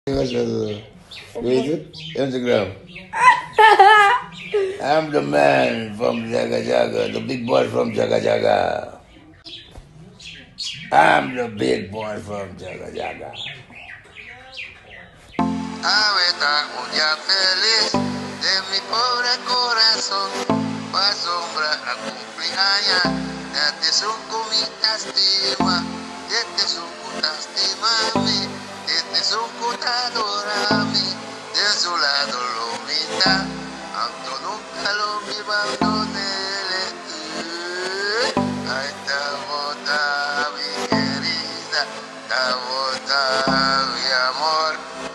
Weet het? Instagram. I'm the man from Jaga Jaga, the big boy from Jaga Jaga. I'm the big boy from Jaga Jaga. Ahorita un día feliz de mi pobre corazón, pa' sombra a cumpleaños, desde su comida estima, desde su puta estima mí, desde su puta adora mí, de su lado lo mita, aunque nunca lo vi abandoné. Ahí está bota mi querida, está bota mi amor.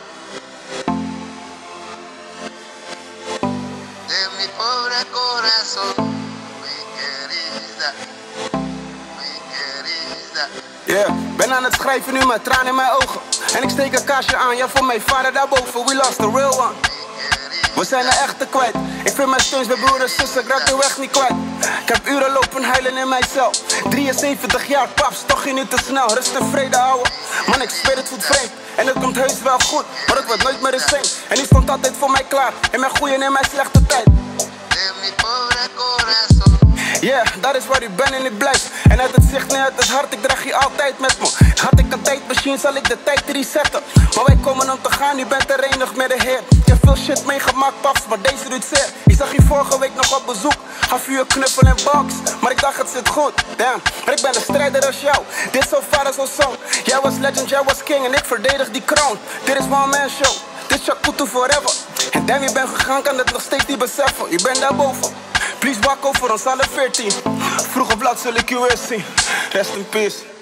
De mi pobre corazón, mi querida, mi querida. Yeah, ben aan het schrijven nu met tranen in mijn ogen. En ik steek een kaarsje aan, ja voor mijn vader daarboven. We lost the real one. We zijn er echte kwijt. Ik vind mijn steuns bij broer en zussen, ik raak de weg niet kwijt. Ik heb uren lopen huilen in mijn cel. 73 jaar paps, toch geen nu te snel. Rust en vrede houden. Man, ik zweer het voelt vreemd. En het komt heus wel goed, maar het wordt nooit meer insane. En die stond altijd voor mij klaar, in mijn goede en in mijn slechte tijd. De mi pobre corazón. Yeah, dat is waar ik ben en ik blijf. En uit het zicht naar het hart, ik draag je altijd met me. Had ik een tijdmachine, zal ik de tijd resetten. Maar wij komen om te gaan, u bent erenig met de Heer. Ik heb veel shit meegemaakt, paps, maar deze doet zeer. Ik zag je vorige week nog op bezoek, gaf u een knuffel en box. Maar ik dacht het zit goed, damn. Maar ik ben een strijder als jou, dit zo vader zo zoon. Jij was legend, jij was king en ik verdedig die crown. Dit is one man show, dit is Shakutu forever. En damn, je bent gegaan, kan het nog steeds niet beseffen. Je bent daarboven. Please wakker voor ons alle 14. Vroeg of laat zul ik u weer zien. Rest in peace.